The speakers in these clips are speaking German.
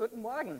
Guten Morgen.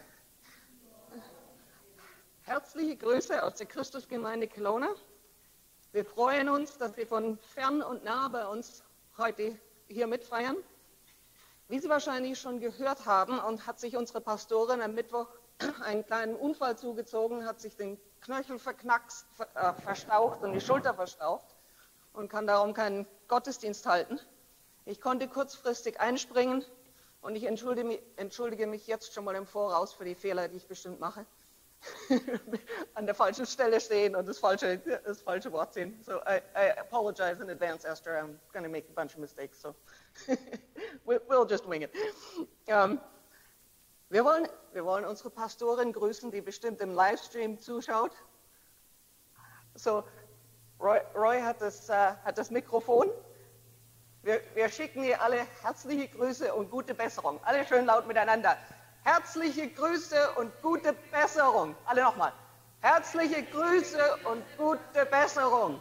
Herzliche Grüße aus der Christusgemeinde Kelowna. Wir freuen uns, dass Sie von fern und nah bei uns heute hier mitfeiern. Wie Sie wahrscheinlich schon gehört haben, und hat sich unsere Pastorin am Mittwoch einen kleinen Unfall zugezogen, hat sich den Knöchel verknackst, verstaucht und die Schulter verstaucht und kann darum keinen Gottesdienst halten. Ich konnte kurzfristig einspringen und ich entschuldige mich jetzt schon mal im Voraus für die Fehler, die ich bestimmt mache. An der falschen Stelle stehen und das falsche Wort sehen. So I apologize in advance, Esther. I'm going to make a bunch of mistakes. So we'll just wing it. Wir wollen unsere Pastorin grüßen, die bestimmt im Livestream zuschaut. So, Roy hat das Mikrofon. Wir schicken ihr alle herzliche Grüße und gute Besserung. Alle schön laut miteinander. Herzliche Grüße und gute Besserung. Alle nochmal. Herzliche Grüße und gute Besserung.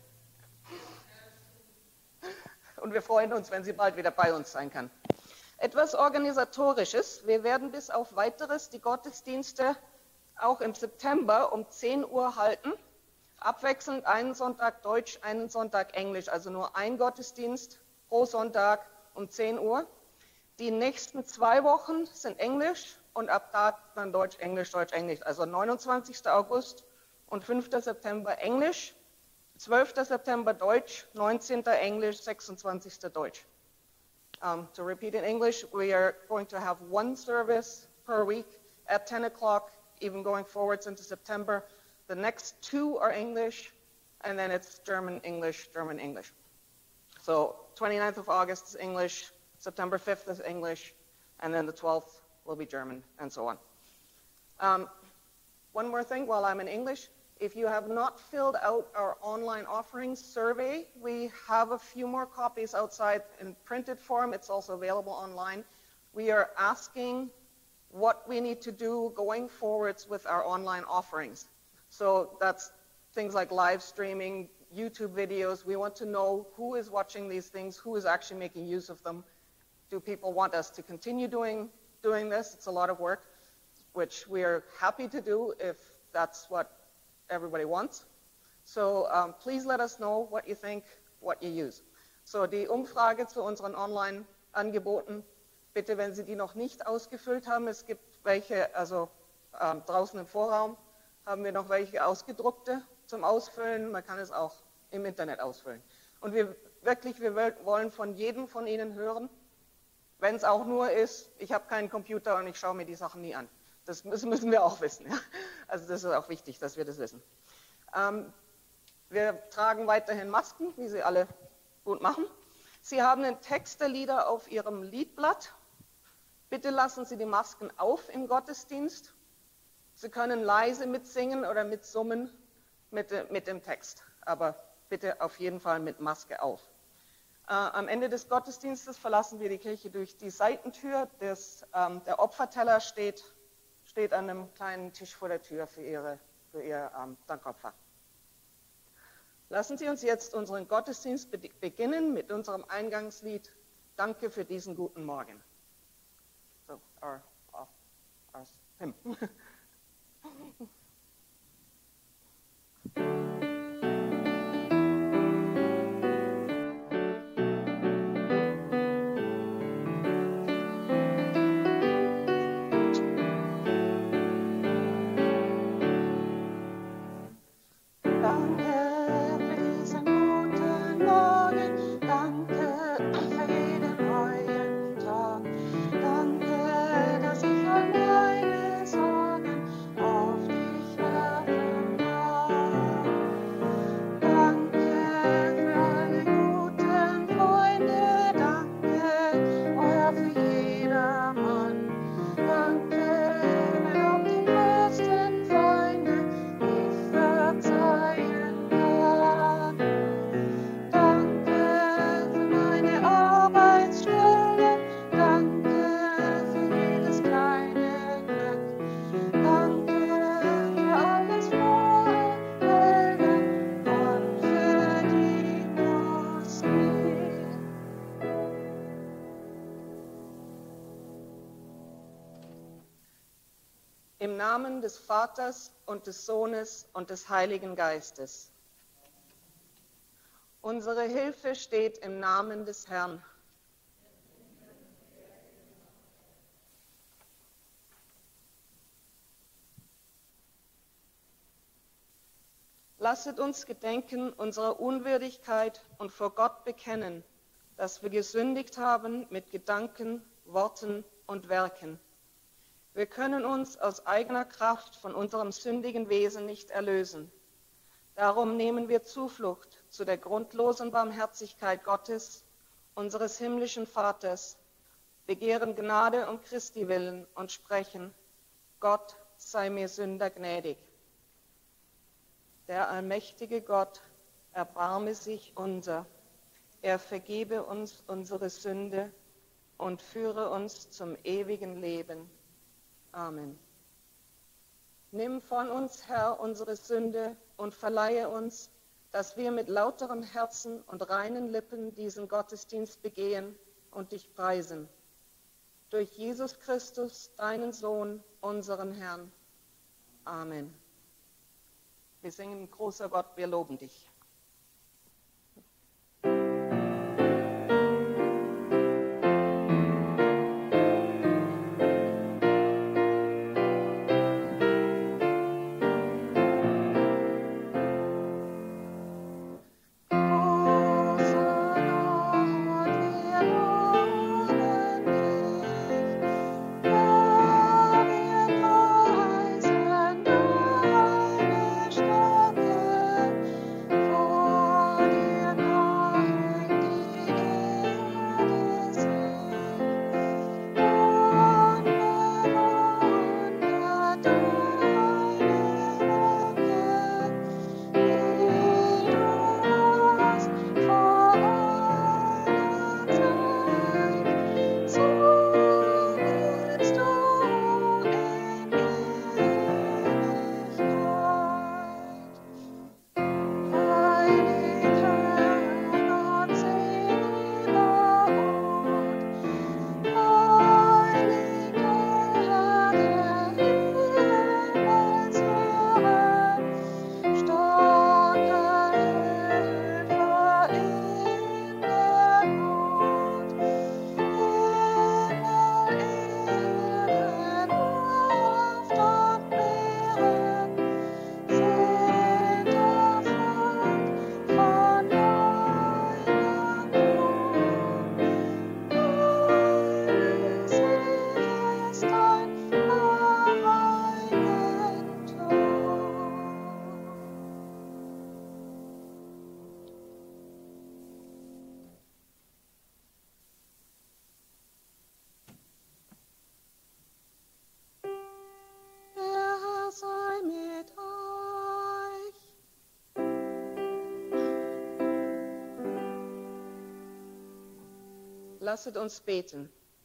Und wir freuen uns, wenn sie bald wieder bei uns sein kann. Etwas Organisatorisches. Wir werden bis auf Weiteres die Gottesdienste auch im September um 10 Uhr halten. Abwechselnd einen Sonntag Deutsch, einen Sonntag Englisch. Also nur ein Gottesdienst pro Sonntag um 10 Uhr. Die nächsten 2 Wochen sind Englisch und ab da dann Deutsch, Englisch, Deutsch, Englisch. Also 29. August und 5. September Englisch, 12. September Deutsch, 19. Englisch, 26. Deutsch. To repeat in English, we are going to have 1 service per week at 10 o'clock, even going forwards into September. The next 2 are English, and then it's German, English, German, English. So 29th of August is English, September 5th is English, and then the 12th will be German, and so on. One more thing while I'm in English. If you have not filled out our online offerings survey, we have a few more copies outside in printed form. It's also available online. We are asking what we need to do going forwards with our online offerings. So that's things like live streaming, YouTube videos. We want to know who is watching these things, who is actually making use of them. Do people want us to continue doing this? It's a lot of work, which we are happy to do if that's what everybody wants. So please let us know what you think, what you use. So die Umfrage zu unseren Online-Angeboten, bitte, wenn Sie die noch nicht ausgefüllt haben, es gibt welche, also draußen im Vorraum haben wir noch welche ausgedruckte zum Ausfüllen. Man kann es auch im Internet ausfüllen. Und wir wollen von jedem von Ihnen hören, wenn es auch nur ist, ich habe keinen Computer und ich schaue mir die Sachen nie an. Das müssen wir auch wissen. Ja? Also das ist auch wichtig, dass wir das wissen. Wir tragen weiterhin Masken, wie Sie alle gut machen. Sie haben den Text der Lieder auf Ihrem Liedblatt. Bitte lassen Sie die Masken auf im Gottesdienst. Sie können leise mitsingen oder mitsummen mit dem Text, aber bitte auf jeden Fall mit Maske auf. Am Ende des Gottesdienstes verlassen wir die Kirche durch die Seitentür. Der Opferteller steht an einem kleinen Tisch vor der Tür für Ihr Dankopfer. Lassen Sie uns jetzt unseren Gottesdienst beginnen mit unserem Eingangslied Danke für diesen guten Morgen. So, our hymn. Danke, dass ich all meine Sorgen Namen des Vaters und des Sohnes und des Heiligen Geistes. Unsere Hilfe steht im Namen des Herrn. Lasset uns gedenken unserer Unwürdigkeit und vor Gott bekennen, dass wir gesündigt haben mit Gedanken, Worten und Werken. Wir können uns aus eigener Kraft von unserem sündigen Wesen nicht erlösen. Darum nehmen wir Zuflucht zu der grundlosen Barmherzigkeit Gottes, unseres himmlischen Vaters, begehren Gnade um Christi willen und sprechen: Gott sei mir Sünder gnädig. Der allmächtige Gott erbarme sich unser, er vergebe uns unsere Sünde und führe uns zum ewigen Leben. Amen. Nimm von uns, Herr, unsere Sünde und verleihe uns, dass wir mit lauterem Herzen und reinen Lippen diesen Gottesdienst begehen und dich preisen. Durch Jesus Christus, deinen Sohn, unseren Herrn. Amen. Wir singen: Großer Gott, wir loben dich. Lasset uns beten.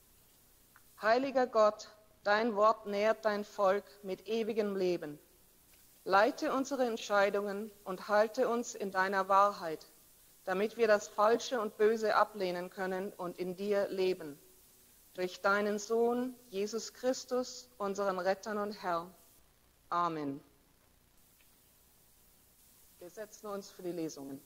Heiliger Gott, dein Wort nährt dein Volk mit ewigem Leben. Leite unsere Entscheidungen und halte uns in deiner Wahrheit, damit wir das Falsche und Böse ablehnen können und in dir leben. Durch deinen Sohn, Jesus Christus, unseren Retter und Herrn. Amen. Wir setzen uns für die Lesungen.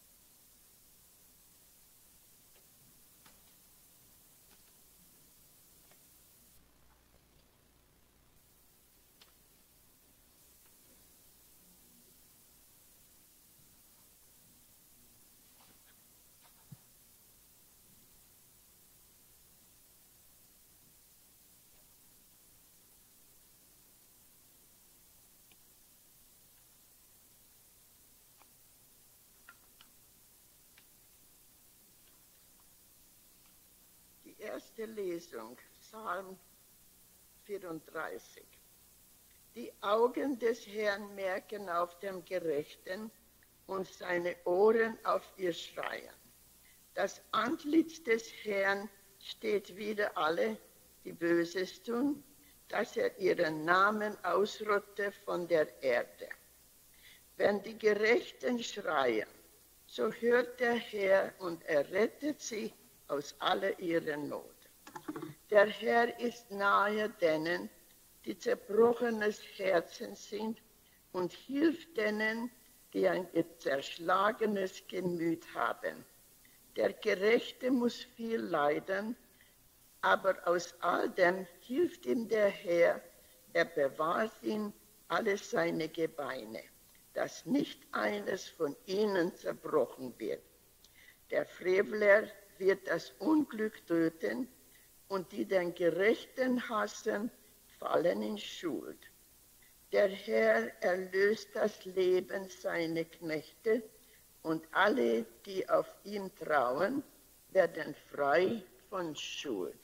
Erste Lesung, Psalm 34. Die Augen des Herrn merken auf dem Gerechten und seine Ohren auf ihr Schreien. Das Antlitz des Herrn steht wider alle, die Böses tun, dass er ihren Namen ausrotte von der Erde. Wenn die Gerechten schreien, so hört der Herr und er rettet sie aus aller ihrer Not. Der Herr ist nahe denen, die zerbrochenes Herzen sind, und hilf denen, die ein zerschlagenes Gemüt haben. Der Gerechte muss viel leiden, aber aus all dem hilft ihm der Herr, er bewahrt ihm alle seine Gebeine, dass nicht eines von ihnen zerbrochen wird. Der Frevler wird das Unglück töten, und die den Gerechten hassen, fallen in Schuld. Der Herr erlöst das Leben seiner Knechte, und alle, die auf ihn trauen, werden frei von Schuld.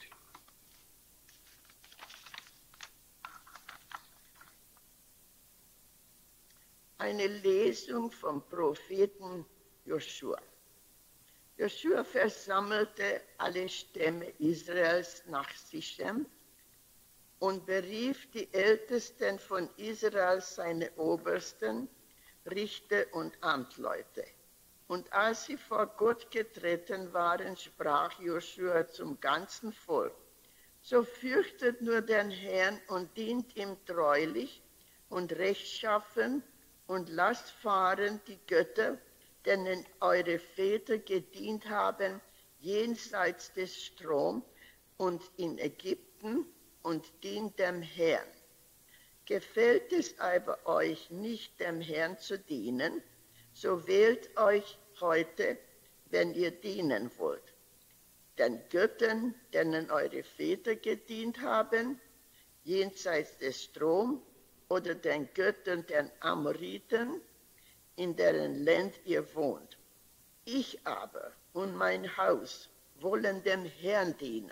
Eine Lesung vom Propheten Joschua. Joschua versammelte alle Stämme Israels nach Sichem und berief die Ältesten von Israel, seine Obersten, Richter und Amtleute. Und als sie vor Gott getreten waren, sprach Joschua zum ganzen Volk: So fürchtet nur den Herrn und dient ihm treulich und rechtschaffen und lasst fahren die Götter, denen eure Väter gedient haben, jenseits des Strom und in Ägypten, und dient dem Herrn. Gefällt es aber euch nicht, dem Herrn zu dienen, so wählt euch heute, wenn ihr dienen wollt, den Göttern, denen eure Väter gedient haben, jenseits des Strom, oder den Göttern der Amoriten, in deren Land ihr wohnt. Ich aber und mein Haus wollen dem Herrn dienen.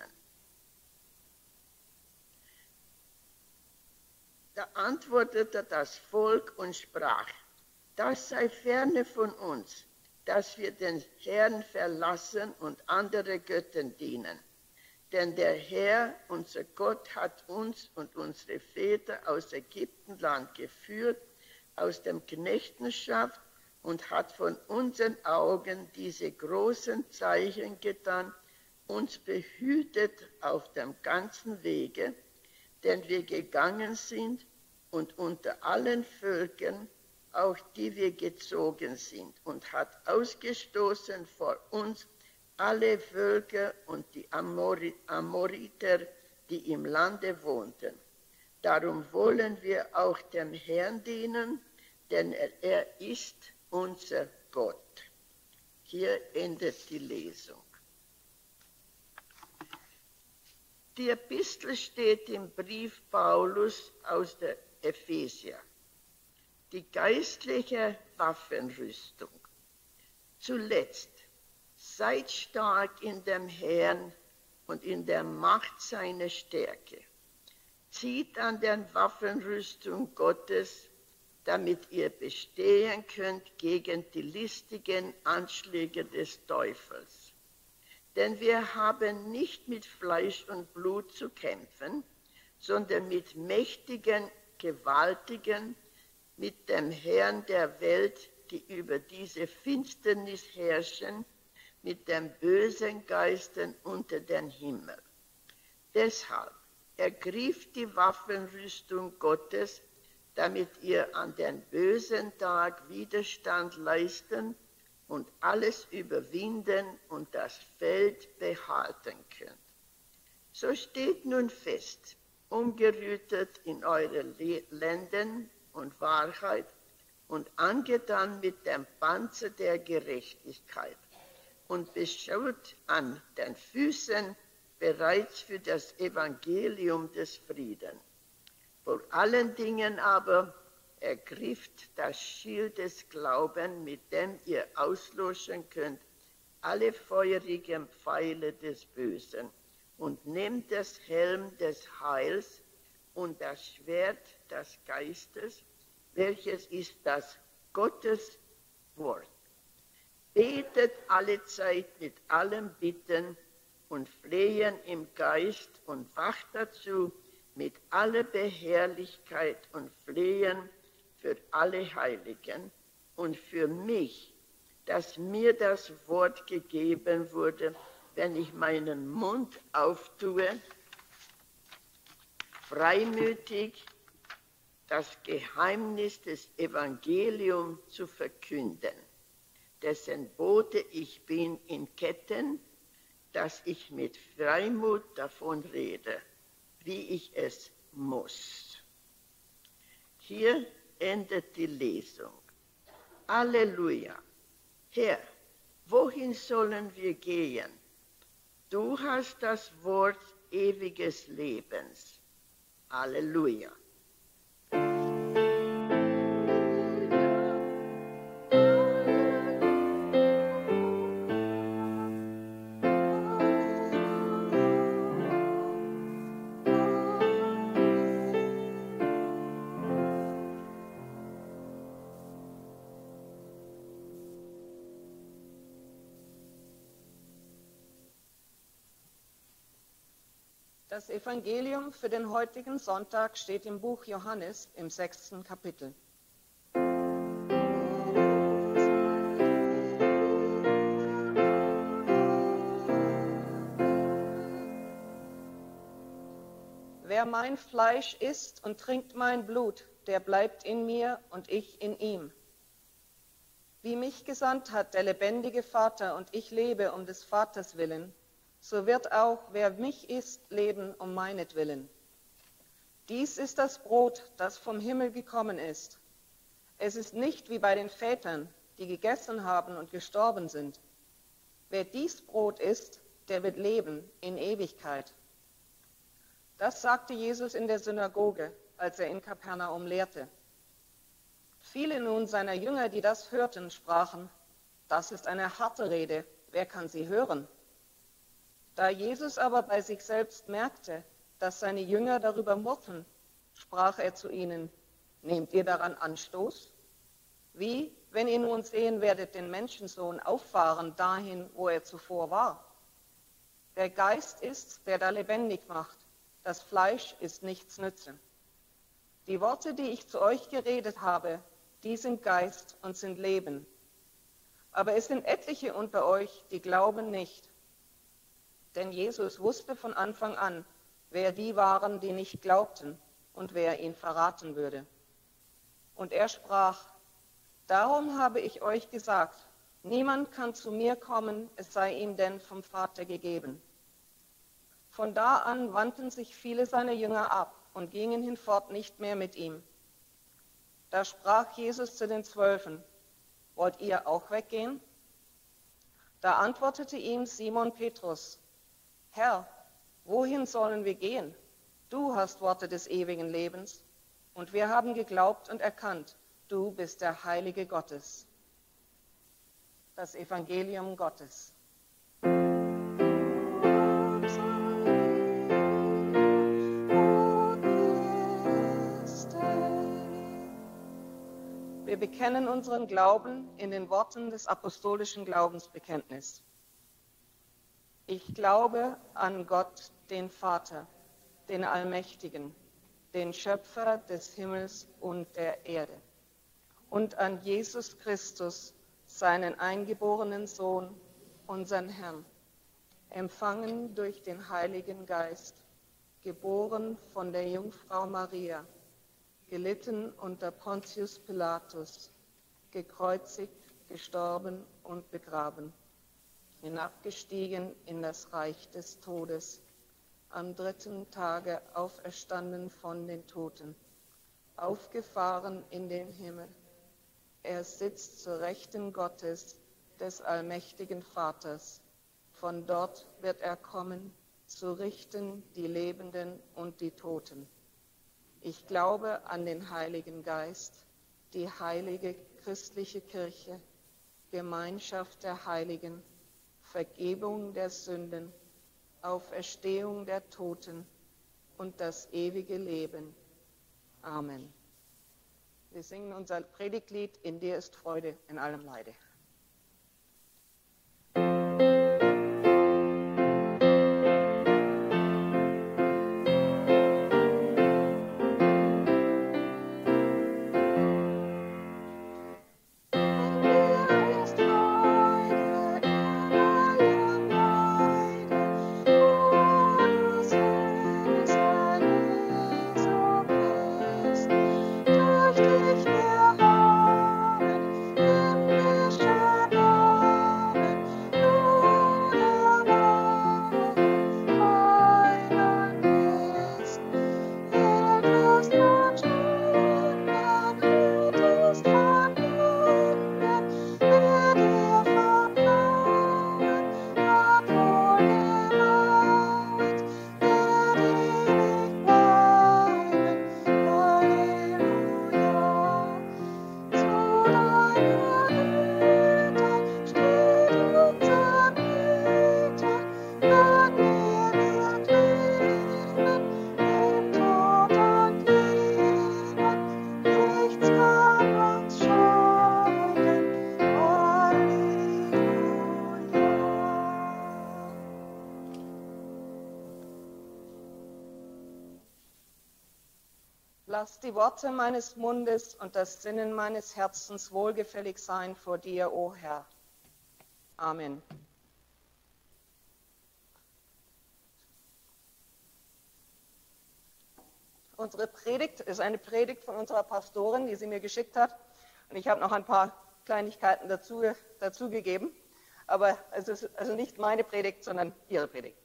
Da antwortete das Volk und sprach: Das sei ferne von uns, dass wir den Herrn verlassen und andere Göttern dienen. Denn der Herr, unser Gott, hat uns und unsere Väter aus Ägyptenland geführt, aus dem Knechtenschaft, und hat von unseren Augen diese großen Zeichen getan, uns behütet auf dem ganzen Wege, den wir gegangen sind, und unter allen Völkern, auch die wir gezogen sind, und hat ausgestoßen vor uns alle Völker und die Amoriter, die im Lande wohnten. Darum wollen wir auch dem Herrn dienen, denn er ist unser Gott. Hier endet die Lesung. Die Epistel steht im Brief Paulus aus der Epheser. Die geistliche Waffenrüstung. Zuletzt, seid stark in dem Herrn und in der Macht seiner Stärke. Zieht an der Waffenrüstung Gottes, damit ihr bestehen könnt gegen die listigen Anschläge des Teufels. Denn wir haben nicht mit Fleisch und Blut zu kämpfen, sondern mit mächtigen, gewaltigen, mit dem Herrn der Welt, die über diese Finsternis herrschen, mit den bösen Geistern unter den Himmel. Deshalb ergriff die Waffenrüstung Gottes, damit ihr an den bösen Tag Widerstand leisten und alles überwinden und das Feld behalten könnt. So steht nun fest, umgerüttet in eure Lenden und Wahrheit und angetan mit dem Panzer der Gerechtigkeit und beschaut an den Füßen bereits für das Evangelium des Friedens. Vor allen Dingen aber ergrift das Schild des Glaubens, mit dem ihr auslöschen könnt alle feurigen Pfeile des Bösen, und nehmt das Helm des Heils und das Schwert des Geistes, welches ist das Gottes Wort. Betet allezeit mit allem Bitten und Flehen im Geist und wacht dazu mit aller Beherrlichkeit und Flehen für alle Heiligen und für mich, dass mir das Wort gegeben wurde, wenn ich meinen Mund auftue, freimütig das Geheimnis des Evangeliums zu verkünden, dessen Bote ich bin in Ketten, dass ich mit Freimut davon rede, wie ich es muss. Hier endet die Lesung. Halleluja. Herr, wohin sollen wir gehen? Du hast das Wort ewiges Lebens. Halleluja. Das Evangelium für den heutigen Sonntag steht im Buch Johannes im 6. Kapitel. Wer mein Fleisch isst und trinkt mein Blut, der bleibt in mir und ich in ihm. Wie mich gesandt hat der lebendige Vater und ich lebe um des Vaters willen, so wird auch, wer mich isst, leben um meinetwillen. Dies ist das Brot, das vom Himmel gekommen ist. Es ist nicht wie bei den Vätern, die gegessen haben und gestorben sind. Wer dies Brot isst, der wird leben in Ewigkeit. Das sagte Jesus in der Synagoge, als er in Kapernaum lehrte. Viele nun seiner Jünger, die das hörten, sprachen, das ist eine harte Rede, wer kann sie hören? Da Jesus aber bei sich selbst merkte, dass seine Jünger darüber murrten, sprach er zu ihnen, nehmt ihr daran Anstoß? Wie, wenn ihr nun sehen werdet den Menschensohn auffahren dahin, wo er zuvor war? Der Geist ist's, der da lebendig macht, das Fleisch ist nichts nütze. Die Worte, die ich zu euch geredet habe, die sind Geist und sind Leben. Aber es sind etliche unter euch, die glauben nicht. Denn Jesus wusste von Anfang an, wer die waren, die nicht glaubten und wer ihn verraten würde. Und er sprach, darum habe ich euch gesagt, niemand kann zu mir kommen, es sei ihm denn vom Vater gegeben. Von da an wandten sich viele seiner Jünger ab und gingen hinfort nicht mehr mit ihm. Da sprach Jesus zu den 12, wollt ihr auch weggehen? Da antwortete ihm Simon Petrus, Herr, wohin sollen wir gehen? Du hast Worte des ewigen Lebens, und wir haben geglaubt und erkannt, du bist der Heilige Gottes. Das Evangelium Gottes. Wir bekennen unseren Glauben in den Worten des apostolischen Glaubensbekenntnisses. Ich glaube an Gott, den Vater, den Allmächtigen, den Schöpfer des Himmels und der Erde, und an Jesus Christus, seinen eingeborenen Sohn, unseren Herrn, empfangen durch den Heiligen Geist, geboren von der Jungfrau Maria, gelitten unter Pontius Pilatus, gekreuzigt, gestorben und begraben, hinabgestiegen in das Reich des Todes, am 3. Tage auferstanden von den Toten, aufgefahren in den Himmel. Er sitzt zur Rechten Gottes, des allmächtigen Vaters. Von dort wird er kommen, zu richten die Lebenden und die Toten. Ich glaube an den Heiligen Geist, die heilige christliche Kirche, Gemeinschaft der Heiligen, Vergebung der Sünden, Auferstehung der Toten und das ewige Leben. Amen. Wir singen unser Predigtlied, in dir ist Freude in allem Leide. Lass die Worte meines Mundes und das Sinnen meines Herzens wohlgefällig sein vor dir, o Herr. Amen. Unsere Predigt ist eine Predigt von unserer Pastorin, die sie mir geschickt hat. Und ich habe noch ein paar Kleinigkeiten dazu gegeben. Aber es ist also nicht meine Predigt, sondern ihre Predigt.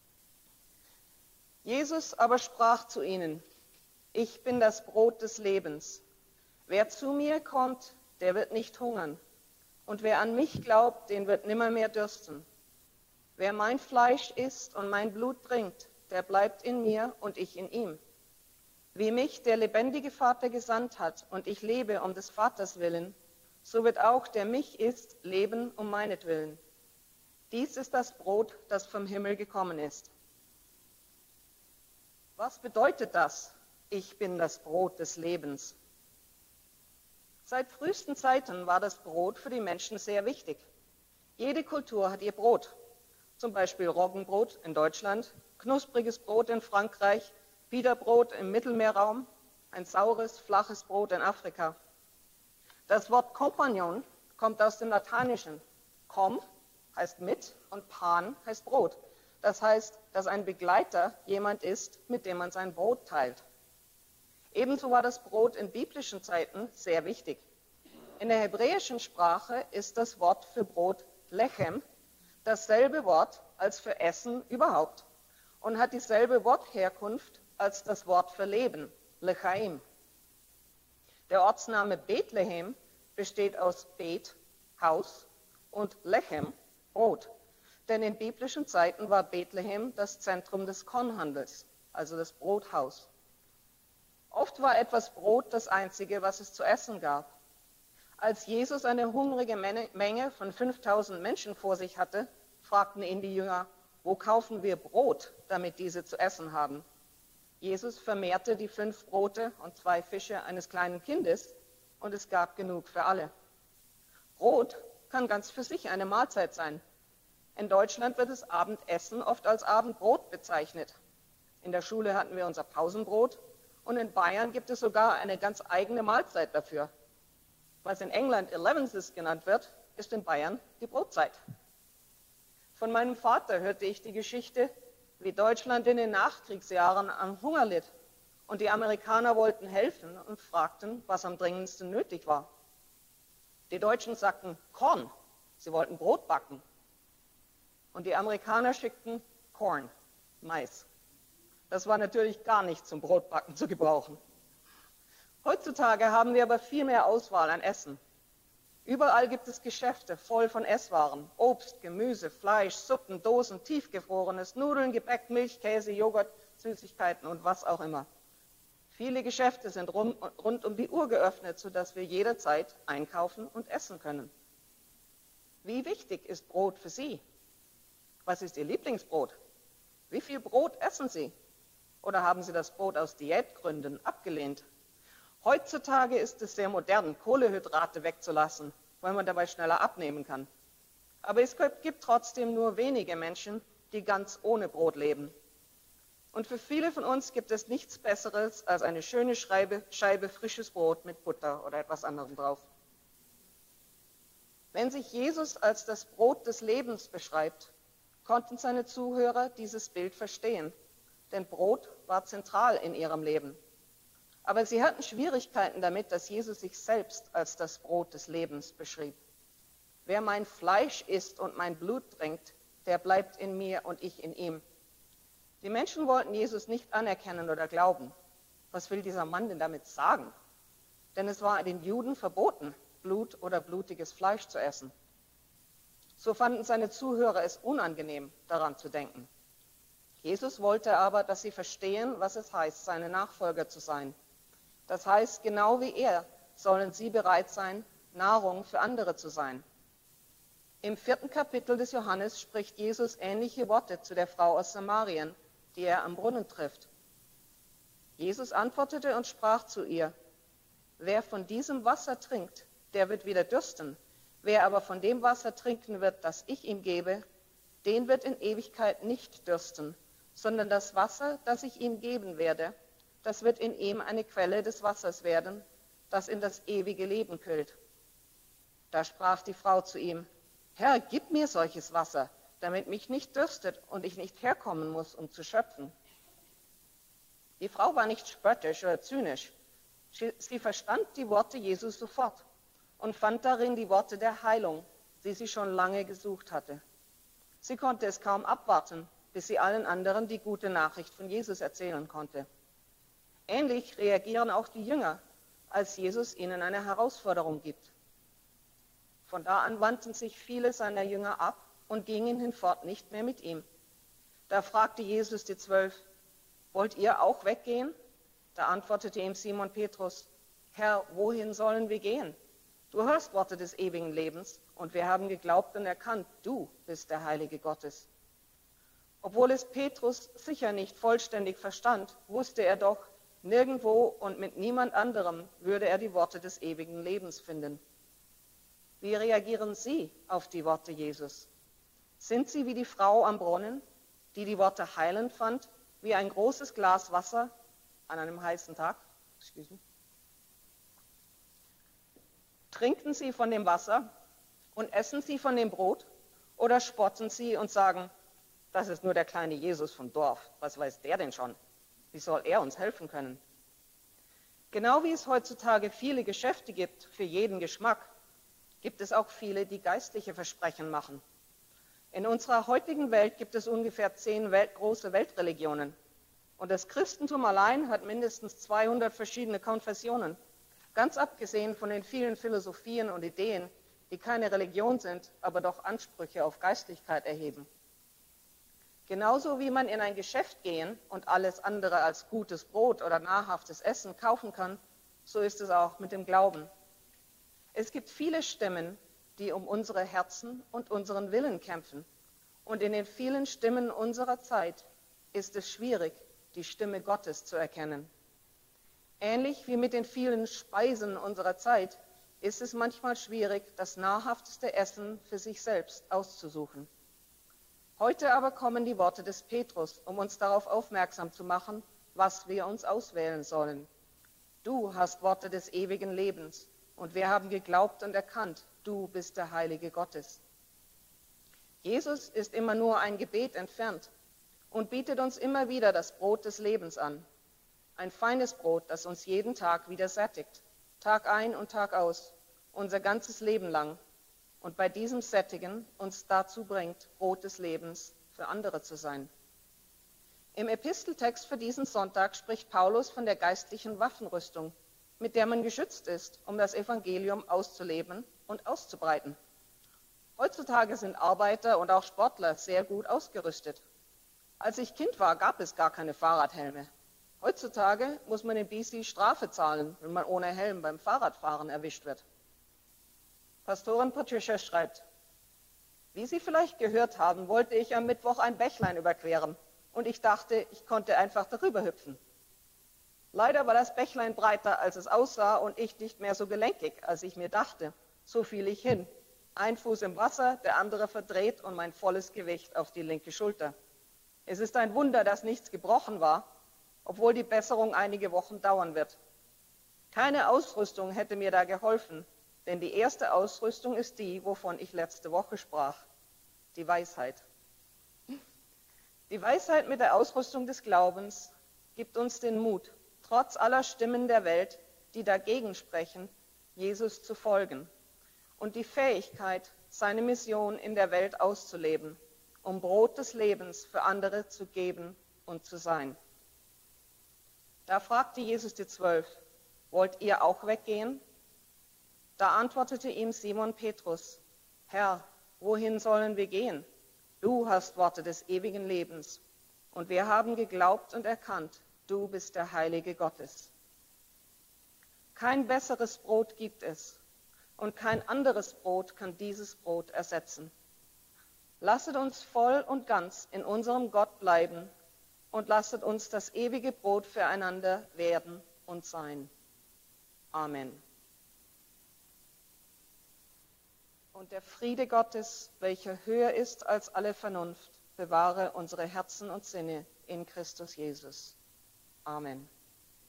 Jesus aber sprach zu ihnen: Ich bin das Brot des Lebens. Wer zu mir kommt, der wird nicht hungern. Und wer an mich glaubt, den wird nimmermehr dürsten. Wer mein Fleisch isst und mein Blut trinkt, der bleibt in mir und ich in ihm. Wie mich der lebendige Vater gesandt hat und ich lebe um des Vaters willen, so wird auch der mich isst leben um meinetwillen. Dies ist das Brot, das vom Himmel gekommen ist. Was bedeutet das? Ich bin das Brot des Lebens. Seit frühesten Zeiten war das Brot für die Menschen sehr wichtig. Jede Kultur hat ihr Brot. Zum Beispiel Roggenbrot in Deutschland, knuspriges Brot in Frankreich, Pita-Brot im Mittelmeerraum, ein saures, flaches Brot in Afrika. Das Wort Kompagnon kommt aus dem Lateinischen. Com heißt mit und pan heißt Brot. Das heißt, dass ein Begleiter jemand ist, mit dem man sein Brot teilt. Ebenso war das Brot in biblischen Zeiten sehr wichtig. In der hebräischen Sprache ist das Wort für Brot Lechem dasselbe Wort als für Essen überhaupt und hat dieselbe Wortherkunft als das Wort für Leben, Lechaim. Der Ortsname Bethlehem besteht aus Bet, Haus, und Lechem, Brot. Denn in biblischen Zeiten war Bethlehem das Zentrum des Kornhandels, also das Brothaus. Oft war etwas Brot das Einzige, was es zu essen gab. Als Jesus eine hungrige Menge von 5000 Menschen vor sich hatte, fragten ihn die Jünger: Wo kaufen wir Brot, damit diese zu essen haben? Jesus vermehrte die 5 Brote und 2 Fische eines kleinen Kindes und es gab genug für alle. Brot kann ganz für sich eine Mahlzeit sein. In Deutschland wird das Abendessen oft als Abendbrot bezeichnet. In der Schule hatten wir unser Pausenbrot und in Bayern gibt es sogar eine ganz eigene Mahlzeit dafür. Was in England Elevenses genannt wird, ist in Bayern die Brotzeit. Von meinem Vater hörte ich die Geschichte, wie Deutschland in den Nachkriegsjahren am Hunger litt und die Amerikaner wollten helfen und fragten, was am dringendsten nötig war. Die Deutschen sagten Korn, sie wollten Brot backen. Und die Amerikaner schickten Corn, Mais. Das war natürlich gar nicht zum Brotbacken zu gebrauchen. Heutzutage haben wir aber viel mehr Auswahl an Essen. Überall gibt es Geschäfte voll von Esswaren: Obst, Gemüse, Fleisch, Suppen, Dosen, Tiefgefrorenes, Nudeln, Gebäck, Milch, Käse, Joghurt, Süßigkeiten und was auch immer. Viele Geschäfte sind rund um die Uhr geöffnet, sodass wir jederzeit einkaufen und essen können. Wie wichtig ist Brot für Sie? Was ist Ihr Lieblingsbrot? Wie viel Brot essen Sie? Oder haben Sie das Brot aus Diätgründen abgelehnt? Heutzutage ist es sehr modern, Kohlenhydrate wegzulassen, weil man dabei schneller abnehmen kann. Aber es gibt trotzdem nur wenige Menschen, die ganz ohne Brot leben. Und für viele von uns gibt es nichts Besseres als eine schöne Scheibe frisches Brot mit Butter oder etwas anderem drauf. Wenn sich Jesus als das Brot des Lebens beschreibt, konnten seine Zuhörer dieses Bild verstehen, denn Brot war zentral in ihrem Leben. Aber sie hatten Schwierigkeiten damit, dass Jesus sich selbst als das Brot des Lebens beschrieb. Wer mein Fleisch isst und mein Blut trinkt, der bleibt in mir und ich in ihm. Die Menschen wollten Jesus nicht anerkennen oder glauben. Was will dieser Mann denn damit sagen? Denn es war den Juden verboten, Blut oder blutiges Fleisch zu essen. So fanden seine Zuhörer es unangenehm, daran zu denken. Jesus wollte aber, dass sie verstehen, was es heißt, seine Nachfolger zu sein. Das heißt, genau wie er sollen sie bereit sein, Nahrung für andere zu sein. Im 4. Kapitel des Johannes spricht Jesus ähnliche Worte zu der Frau aus Samarien, die er am Brunnen trifft. Jesus antwortete und sprach zu ihr: Wer von diesem Wasser trinkt, der wird wieder dürsten. Wer aber von dem Wasser trinken wird, das ich ihm gebe, den wird in Ewigkeit nicht dürsten, sondern das Wasser, das ich ihm geben werde, das wird in ihm eine Quelle des Wassers werden, das in das ewige Leben quillt. Da sprach die Frau zu ihm: Herr, gib mir solches Wasser, damit mich nicht dürstet und ich nicht herkommen muss, um zu schöpfen. Die Frau war nicht spöttisch oder zynisch. Sie verstand die Worte Jesus sofort und fand darin die Worte der Heilung, die sie schon lange gesucht hatte. Sie konnte es kaum abwarten, bis sie allen anderen die gute Nachricht von Jesus erzählen konnte. Ähnlich reagieren auch die Jünger, als Jesus ihnen eine Herausforderung gibt. Von da an wandten sich viele seiner Jünger ab und gingen hinfort nicht mehr mit ihm. Da fragte Jesus die 12, wollt ihr auch weggehen? Da antwortete ihm Simon Petrus, Herr, wohin sollen wir gehen? Du hörst Worte des ewigen Lebens und wir haben geglaubt und erkannt, du bist der Heilige Gottes. Obwohl es Petrus sicher nicht vollständig verstand, wusste er doch, nirgendwo und mit niemand anderem würde er die Worte des ewigen Lebens finden. Wie reagieren Sie auf die Worte Jesus? Sind Sie wie die Frau am Brunnen, die die Worte heilend fand, wie ein großes Glas Wasser an einem heißen Tag? Trinken Sie von dem Wasser und essen Sie von dem Brot oder spotten Sie und sagen, das ist nur der kleine Jesus vom Dorf, was weiß der denn schon? Wie soll er uns helfen können? Genau wie es heutzutage viele Geschäfte gibt für jeden Geschmack, gibt es auch viele, die geistliche Versprechen machen. In unserer heutigen Welt gibt es ungefähr 10 große Weltreligionen. Und das Christentum allein hat mindestens 200 verschiedene Konfessionen. Ganz abgesehen von den vielen Philosophien und Ideen, die keine Religion sind, aber doch Ansprüche auf Geistlichkeit erheben. Genauso wie man in ein Geschäft gehen und alles andere als gutes Brot oder nahrhaftes Essen kaufen kann, so ist es auch mit dem Glauben. Es gibt viele Stimmen, die um unsere Herzen und unseren Willen kämpfen. Und in den vielen Stimmen unserer Zeit ist es schwierig, die Stimme Gottes zu erkennen. Ähnlich wie mit den vielen Speisen unserer Zeit ist es manchmal schwierig, das nahrhafteste Essen für sich selbst auszusuchen. Heute aber kommen die Worte des Petrus, um uns darauf aufmerksam zu machen, was wir uns auswählen sollen. Du hast Worte des ewigen Lebens und wir haben geglaubt und erkannt, du bist der Heilige Gottes. Jesus ist immer nur ein Gebet entfernt und bietet uns immer wieder das Brot des Lebens an. Ein feines Brot, das uns jeden Tag wieder sättigt, Tag ein und Tag aus, unser ganzes Leben lang. Und bei diesem Sättigen uns dazu bringt, Brot des Lebens für andere zu sein. Im Episteltext für diesen Sonntag spricht Paulus von der geistlichen Waffenrüstung, mit der man geschützt ist, um das Evangelium auszuleben und auszubreiten. Heutzutage sind Arbeiter und auch Sportler sehr gut ausgerüstet. Als ich Kind war, gab es gar keine Fahrradhelme. Heutzutage muss man in BC Strafe zahlen, wenn man ohne Helm beim Fahrradfahren erwischt wird. Pastorin Patricia schreibt, wie Sie vielleicht gehört haben, wollte ich am Mittwoch ein Bächlein überqueren und ich dachte, ich konnte einfach darüber hüpfen. Leider war das Bächlein breiter, als es aussah und ich nicht mehr so gelenkig, als ich mir dachte. So fiel ich hin. Ein Fuß im Wasser, der andere verdreht und mein volles Gewicht auf die linke Schulter. Es ist ein Wunder, dass nichts gebrochen war, obwohl die Besserung einige Wochen dauern wird. Keine Ausrüstung hätte mir da geholfen, denn die erste Ausrüstung ist die, wovon ich letzte Woche sprach, die Weisheit. Die Weisheit mit der Ausrüstung des Glaubens gibt uns den Mut, trotz aller Stimmen der Welt, die dagegen sprechen, Jesus zu folgen, und die Fähigkeit, seine Mission in der Welt auszuleben, um Brot des Lebens für andere zu geben und zu sein. Da fragte Jesus die 12, wollt ihr auch weggehen? Da antwortete ihm Simon Petrus, Herr, wohin sollen wir gehen? Du hast Worte des ewigen Lebens und wir haben geglaubt und erkannt, du bist der Heilige Gottes. Kein besseres Brot gibt es und kein anderes Brot kann dieses Brot ersetzen. Lasset uns voll und ganz in unserem Gott bleiben und lasset uns das ewige Brot füreinander werden und sein. Amen. Und der Friede Gottes, welcher höher ist als alle Vernunft, bewahre unsere Herzen und Sinne in Christus Jesus. Amen.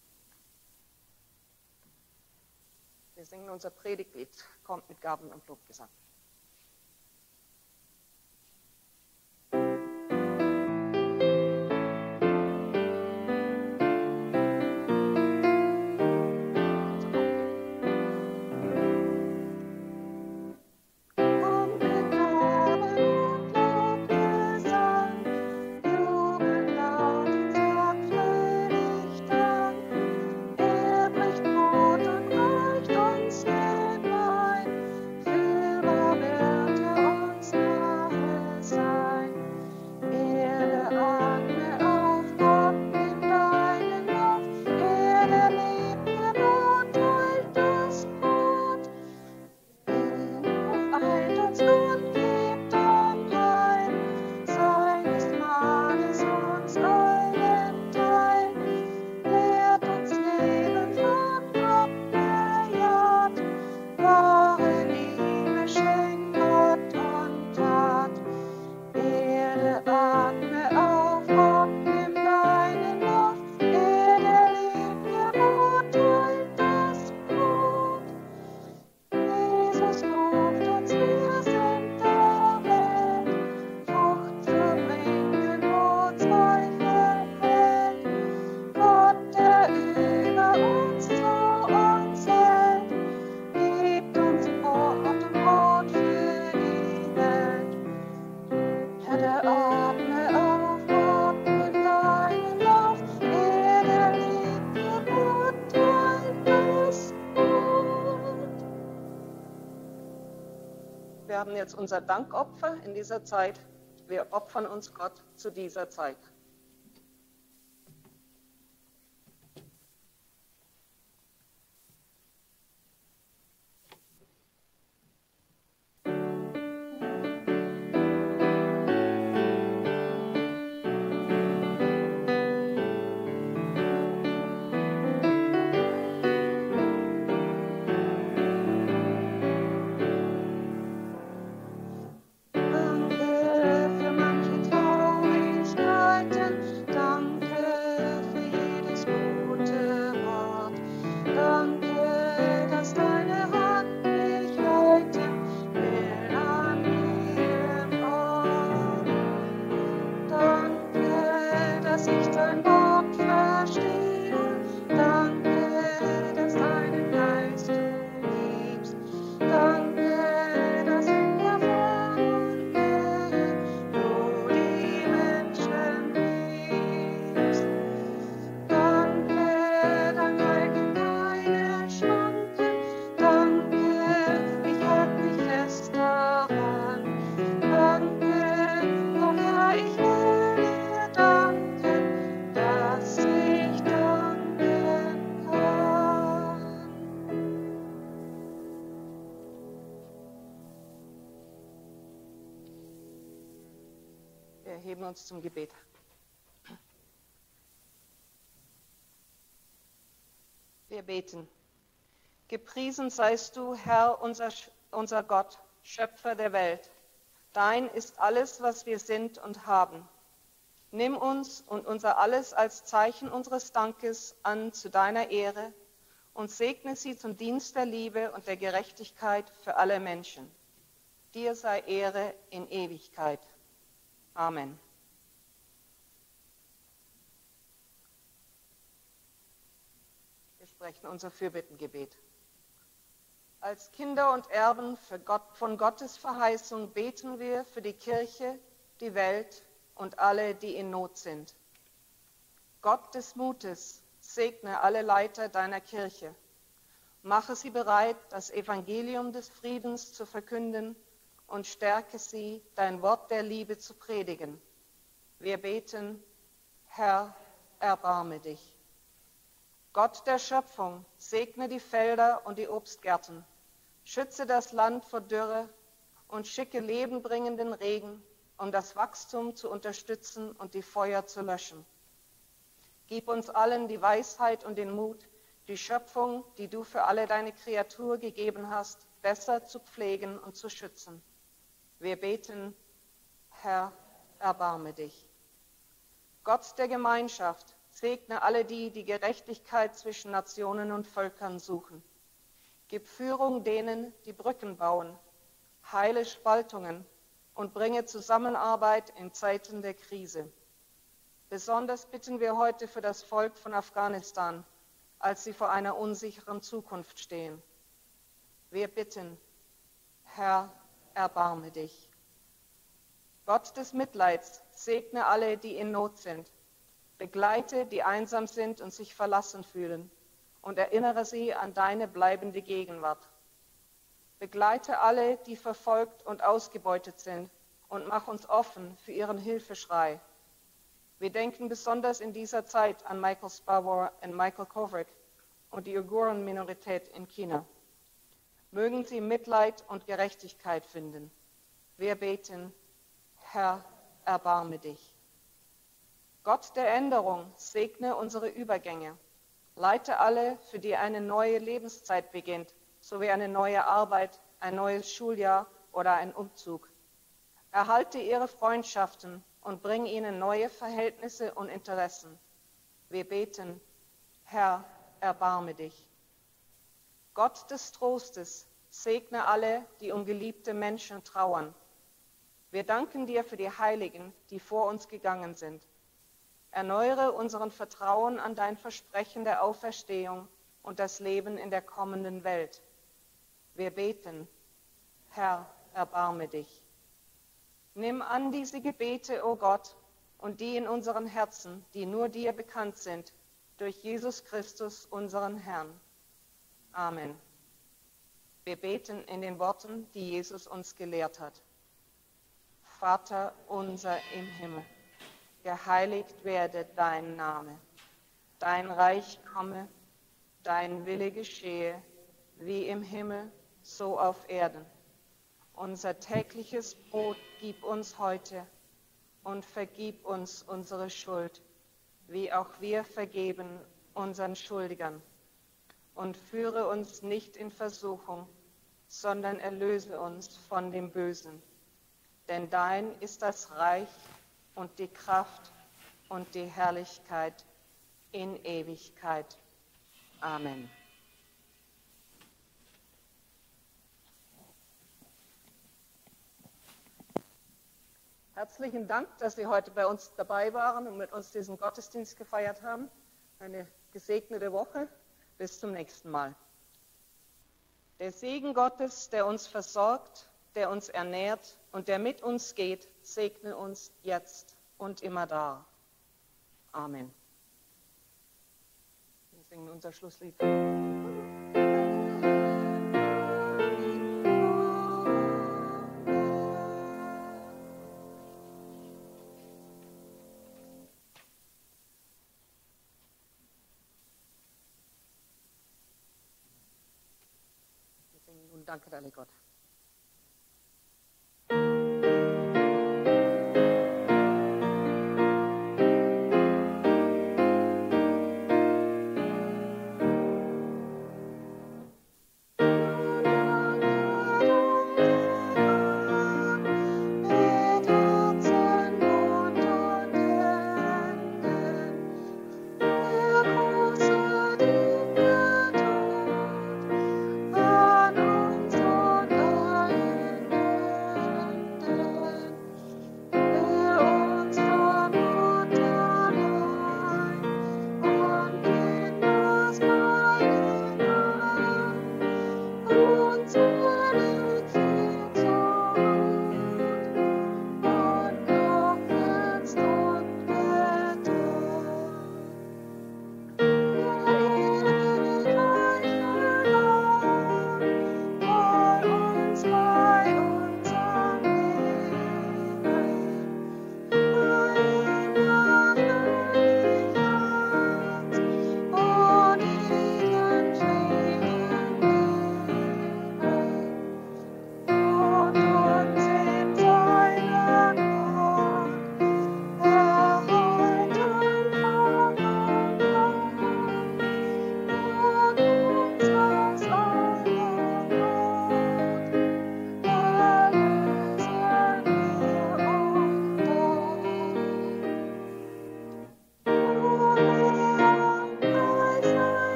Wir singen unser Predigtlied, kommt mit Gaben und Lobgesang. Wir haben jetzt unser Dankopfer in dieser Zeit. Wir opfern uns Gott zu dieser Zeit. Wir erheben uns zum Gebet. Wir beten. Gepriesen seist du, Herr, unser Gott, Schöpfer der Welt. Dein ist alles, was wir sind und haben. Nimm uns und unser Alles als Zeichen unseres Dankes an zu deiner Ehre und segne sie zum Dienst der Liebe und der Gerechtigkeit für alle Menschen. Dir sei Ehre in Ewigkeit. Amen. Wir sprechen unser Fürbittengebet. Als Kinder und Erben von Gottes Verheißung beten wir für die Kirche, die Welt und alle, die in Not sind. Gott des Mutes, segne alle Leiter deiner Kirche. Mache sie bereit, das Evangelium des Friedens zu verkünden und stärke sie, dein Wort der Liebe zu predigen. Wir beten, Herr, erbarme dich. Gott der Schöpfung, segne die Felder und die Obstgärten, schütze das Land vor Dürre und schicke lebenbringenden Regen, um das Wachstum zu unterstützen und die Feuer zu löschen. Gib uns allen die Weisheit und den Mut, die Schöpfung, die du für alle deine Kreatur gegeben hast, besser zu pflegen und zu schützen. Wir beten, Herr, erbarme dich. Gott der Gemeinschaft, segne alle die, die Gerechtigkeit zwischen Nationen und Völkern suchen. Gib Führung denen, die Brücken bauen, heile Spaltungen und bringe Zusammenarbeit in Zeiten der Krise. Besonders bitten wir heute für das Volk von Afghanistan, als sie vor einer unsicheren Zukunft stehen. Wir bitten, Herr, erbarme dich. Gott des Mitleids, segne alle, die in Not sind. Begleite, die einsam sind und sich verlassen fühlen, und erinnere sie an deine bleibende Gegenwart. Begleite alle, die verfolgt und ausgebeutet sind, und mach uns offen für ihren Hilfeschrei. Wir denken besonders in dieser Zeit an Michael Spavor und Michael Kovrig und die Uiguren-Minorität in China. Mögen sie Mitleid und Gerechtigkeit finden. Wir beten, Herr, erbarme dich. Gott der Änderung, segne unsere Übergänge. Leite alle, für die eine neue Lebenszeit beginnt, sowie eine neue Arbeit, ein neues Schuljahr oder ein Umzug. Erhalte ihre Freundschaften und bring ihnen neue Verhältnisse und Interessen. Wir beten, Herr, erbarme dich. Gott des Trostes, segne alle, die um geliebte Menschen trauern. Wir danken dir für die Heiligen, die vor uns gegangen sind. Erneuere unseren Vertrauen an dein Versprechen der Auferstehung und das Leben in der kommenden Welt. Wir beten, Herr, erbarme dich. Nimm an diese Gebete, o Gott, und die in unseren Herzen, die nur dir bekannt sind, durch Jesus Christus, unseren Herrn. Amen. Wir beten in den Worten, die Jesus uns gelehrt hat. Vater unser im Himmel, geheiligt werde dein Name. Dein Reich komme, dein Wille geschehe, wie im Himmel, so auf Erden. Unser tägliches Brot gib uns heute und vergib uns unsere Schuld, wie auch wir vergeben unseren Schuldigern. Und führe uns nicht in Versuchung, sondern erlöse uns von dem Bösen. Denn dein ist das Reich und die Kraft und die Herrlichkeit in Ewigkeit. Amen. Herzlichen Dank, dass Sie heute bei uns dabei waren und mit uns diesen Gottesdienst gefeiert haben. Eine gesegnete Woche. Bis zum nächsten Mal. Der Segen Gottes, der uns versorgt, der uns ernährt und der mit uns geht, segne uns jetzt und immerdar. Amen. Wir singen unser Schlusslied. Und danke, alle Gott. An uns und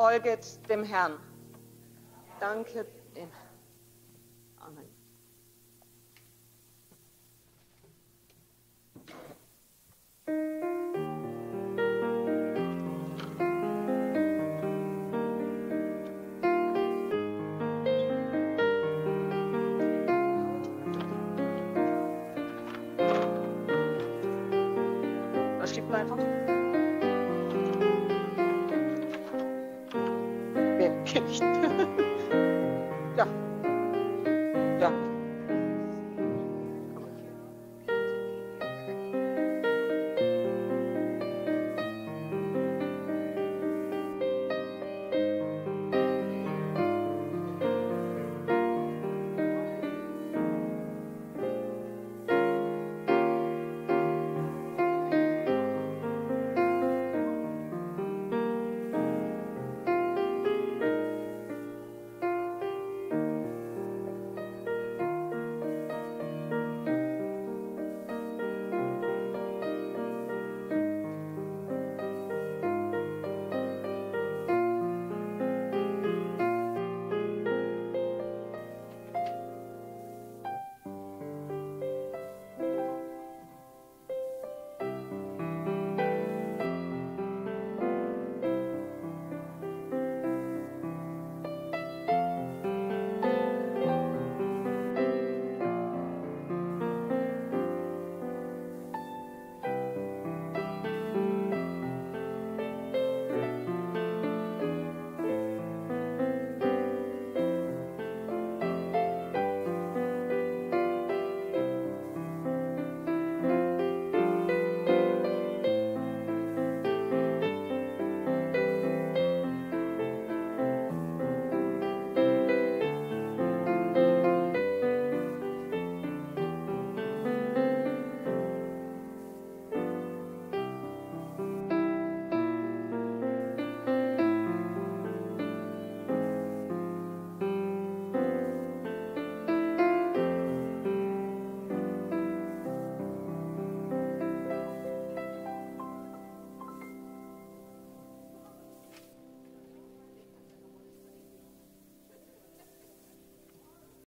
folget dem Herrn. Danke dem Herrn. Amen. Das schiebt man einfach. Wer kennt nicht? Ja. Ja.